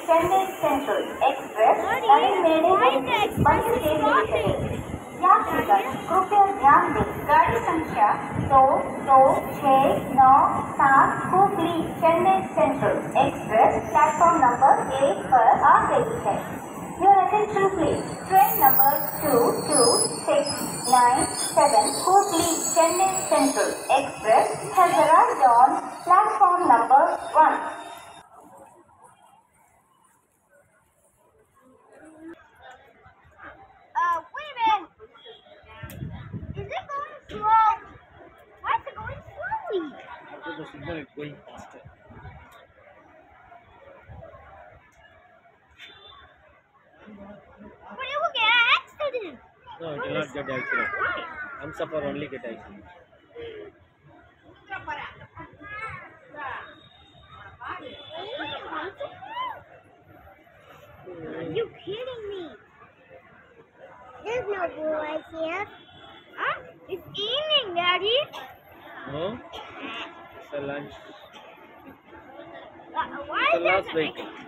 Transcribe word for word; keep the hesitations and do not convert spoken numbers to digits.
Chennai Central Express नवीन मेरे बंद station है। यात्रीगण कृपया ध्यान दें, गाड़ी संख्या दो दो छः नौ सात Hooghly Chennai central express platform number एक पर आ गई है। Your attention please. Train number two two six nine seven Hooghly Chennai Central Express has arrived on platform number one. Uh, wait a minute. Is it going slow? Why is it going slowly? After the signal, it's going faster. But it will get an accident. No, it will not get accident. Why? Humsafar only get accident. Are you kidding me? There's no boys here. Huh? It's evening, Daddy. No? It's a lunch. Uh, why It's the is there last vehicle.